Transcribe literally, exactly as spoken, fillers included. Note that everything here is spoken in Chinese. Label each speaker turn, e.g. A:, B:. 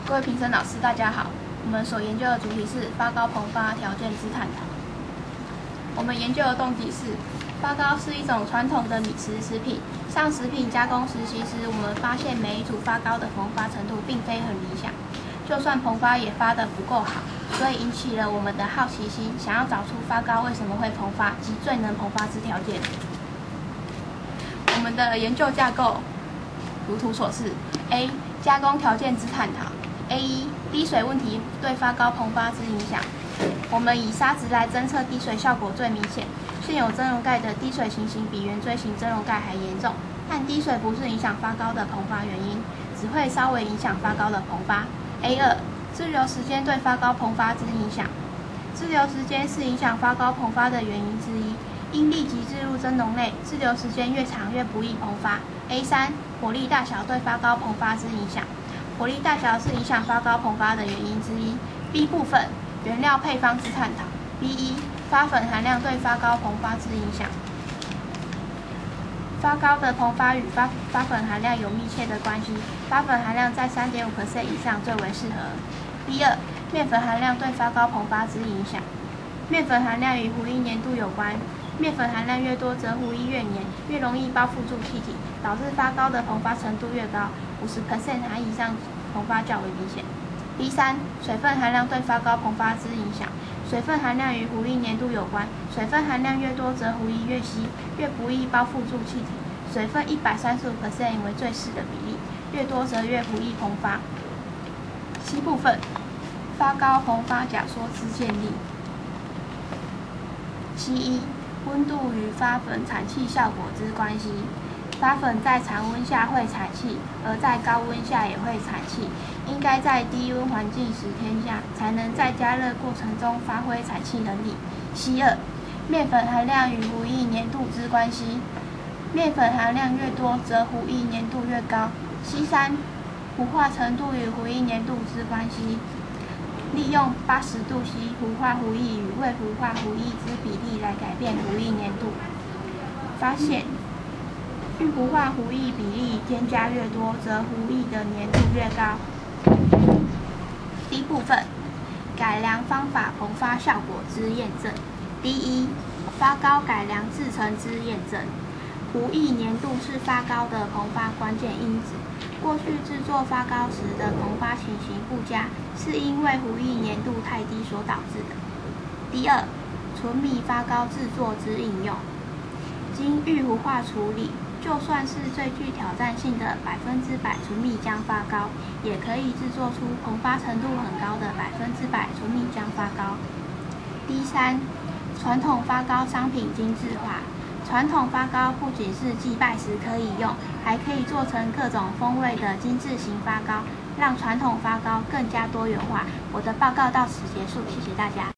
A: 各位评审老师，大家好。我们所研究的主题是发糕膨发条件之探讨。我们研究的动机是，发糕是一种传统的米食食品。上食品加工实习时，我们发现每一组发糕的膨发程度并非很理想，就算膨发也发得不够好，所以引起了我们的好奇心，想要找出发糕为什么会膨发及最能膨发之条件。我们的研究架构如图所示 ：A. 加工条件之探讨。A 一滴水问题对发糕膨发之影响。我们以砂质来侦测滴水效果最明显。现有蒸笼盖的滴水情形比圆锥形蒸笼盖还严重，但滴水不是影响发糕的膨发原因，只会稍微影响发糕的膨发。A 二滞留时间对发糕膨发之影响。滞留时间是影响发糕膨发的原因之一，因立即置入蒸笼内，滞留时间越长越不易膨发。A 三火力大小对发糕膨发之影响。火力大小是影响发糕膨发的原因之一。B 部分原料配方之探讨。B 一发粉含量对发糕膨发之影响。发糕的膨发与发发粉含量有密切的关系，发粉含量在 百分之三点五 以上最为适合。B 二面粉含量对发糕膨发之影响。面粉含量与糊液粘度有关，面粉含量越多，则糊液越黏，越容易包覆住气体，导致发糕的膨发程度越高， 百分之五十 含以上膨发较为明显。B 三水分含量对发糕膨发之影响。水分含量与糊液粘度有关，水分含量越多，则糊液越稀，越不易包覆住气体。水分 百分之一百三十五 为最适的比例，越多则越不易膨发。C 部分发糕膨发假说之建立。C 一温度与发粉产气效果之关系。发粉在常温下会产气，而在高温下也会产气，应该在低温环境时添加，才能在加热过程中发挥产气能力。C 二面粉含量与糊液粘度之关系。面粉含量越多，则糊液粘度越高。C 三糊化程度与糊液粘度之关系。利用八十度 C 糊化糊液与未糊化糊液之比例来改变糊液粘度。发现遇糊化糊液比例添加越多，则糊液的粘度越高。D 部分改良方法膨发效果之验证。第一，发糕改良制成之验证。糊液粘度是发糕的膨发关键因子。过去制作发糕时的膨发情形不佳，是因为糊液粘度太低所导致的。第二，纯米发糕制作之应用。经预糊化处理，就算是最具挑战性的百分之百纯米浆发糕，也可以制作出膨发程度很高的百分之百纯米浆发糕。第三，传统发糕商品精致化。传统发糕不仅是祭拜时可以用，还可以做成各种风味的精致型发糕，让传统发糕更加多元化。我的报告到此结束，谢谢大家。